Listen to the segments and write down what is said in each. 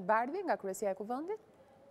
Bardhi nga Kryesia e Kuvendit?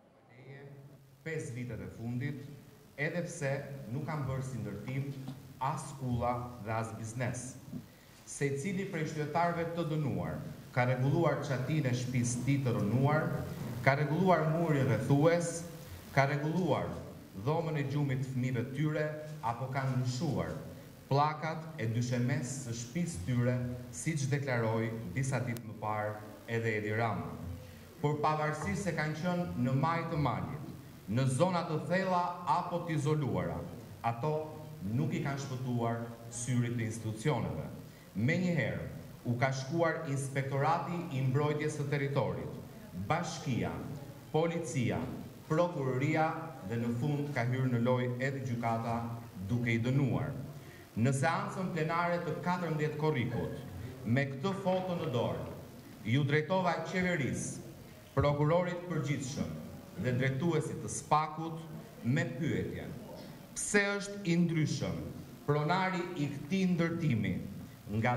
5 vitet e fundit, edhe pse nuk kam bërë si ndërtim as shkolla dhe as biznes. Secili prej qytetarëve të dënuar ka rregulluar çatin e shtëpisë tij të rënuar, ka rregulluar murin rrethues, ka rregulluar dhomën e gjumit të fëmijëve të tyre apo ka ndryshuar pllakat e dyshemes së shtëpisë tyre, siç deklaroi disa ditë më parë edhe Edi Rama. Por pavarësisht se kanë qenë në maj të malit, në zona të thella apo të izoluara, ato nuk i kanë shpëtuar syrit të institucioneve. Menjëherë, u ka shkuar Inspektorati i Mbrojtjes së Territorit, Bashkia, Policia, Prokuroria dhe në fund ka hyrë në lojë edhe gjykata duke i dënuar. Në seancën plenare të 14 korrikut, me këtë foto në dorë, ju drejtova qeverisë, prokurorit përgjithshëm dhe drejtuesit të SPAK-ut me pyetjen: pse është i ndryshëm pronari i këtij ndërtimi nga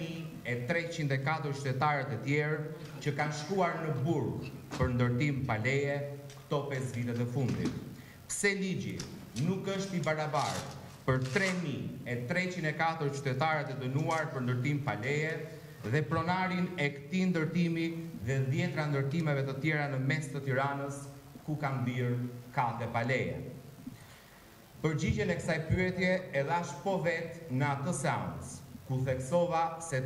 3.304 qytetarët e tjerë që kanë shkuar në burg për ndërtim pa leje këto 5 vitet e fundit? Pse ligji nuk është i barabartë për 3.304 qytetarët e dënuar për ndërtim pa leje dhe pronarin e këtij ndërtimi dhe 10 ndërtimeve të tjera në mes të Tiranës ku kanë birë kate pa leje? Përgjigjen e kësaj pyetje e dhash po vetë në atë seancë ku theksova se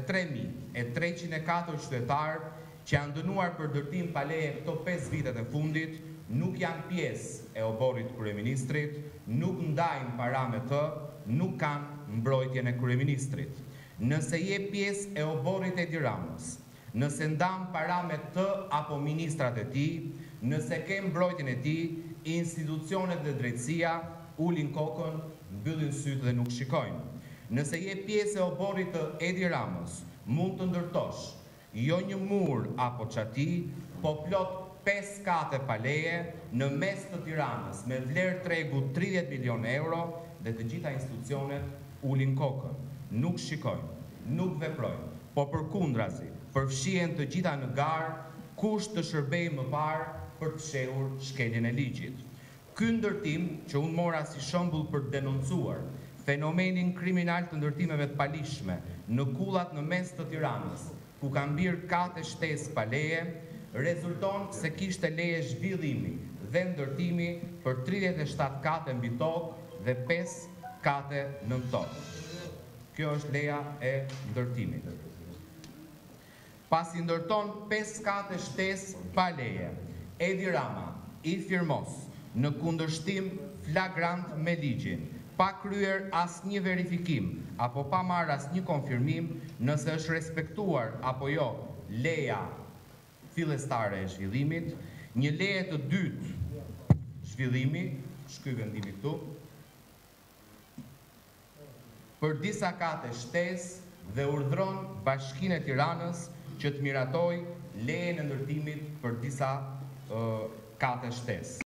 3.304 qytetarë që janë dënuar për ndërtim pa leje këto 5 vitet e fundit nuk janë pjesë e oborrit të kryeministrit, nuk ndajnë para me të, nuk kanë mbrojtjen e kryeministrit. Nëse je pjesë e oborrit e Edi Ramës, nëse ndan para me të apo ministrat e tij, nëse ke mbrojtjen e tij, institucionet dhe drejtësia ulin kokën, mbyllin sytë dhe nuk shikojnë. Nëse je pjesë e oborrit të Edi Ramës, mund të ndërtosh jo një mur apo çati, po plot 5 kate pa leje në mes të Tiranës me vlerë tregu 30 milion euro dhe të gjitha institucionet ulin kokën, nuk shikojnë, nuk veprojnë, po përkundrazi, përfshihen të gjitha në garë kush të shërbejë më parë për të shehur shkeljen e ligjit. Ky ndërtim që unë mora si shembull për të denoncuar fenomenin kriminal të ndërtimeve të palishme në kullat në mes të Tiranës, ku kanë birë kate shtesë pa leje, rezulton se kishte leje zhvillimi dhe ndërtimi për 37 kate mbi tokë dhe 5 kate nën tokë. Kjo është leja e ndërtimit. Pasi ndërton 5 kate shtesë pa leje, Edi Rama i firmos në kundërshtim flagrant me ligjin, pa kryer asnjë verifikim apo pa marrë asnjë konfirmim nëse është respektuar apo jo leja fillestare e zhvillimit, një leje të dytë zhvillimi, shky vendimi këtu, për disa kate shtesë dhe urdhron Bashkinë e Tiranës që të miratoj lejen e ndërtimit për disa kate shtesë.